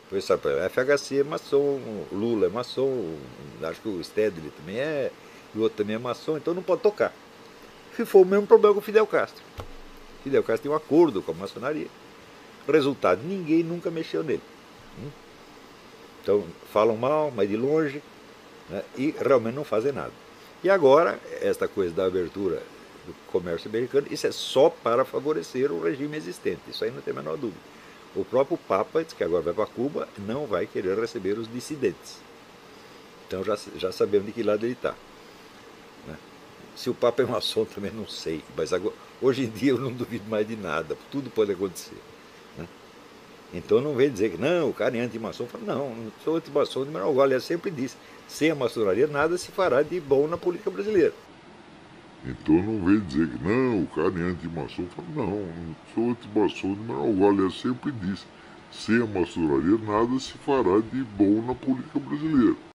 Foi só para FHC é maçom, o Lula é maçom, acho que o Stedley também é, e o outro também é maçom, então não pode tocar. E foi o mesmo problema com o Fidel Castro. Fidel Castro tem um acordo com a maçonaria. Resultado, ninguém nunca mexeu nele. Então falam mal, mas de longe, né, e realmente não fazem nada. E agora, esta coisa da abertura do comércio americano, isso é só para favorecer o regime existente, isso aí não tem a menor dúvida. O próprio Papa diz que agora vai para Cuba, não vai querer receber os dissidentes. Então já sabemos de que lado ele está. Né? Se o Papa é maçom também não sei, mas agora, hoje em dia eu não duvido mais de nada, tudo pode acontecer. Né? Então não vem dizer que não, o cara é anti-maçom. Não, não sou anti-maçom de menor grau. Aliás, sempre disse, sem a maçonaria nada se fará de bom na política brasileira. Então não vem dizer que não, o cara é anti-maçom. Não, não sou anti-maçom de menor grau. Aliás, sempre disse, sem a maçonaria nada se fará de bom na política brasileira.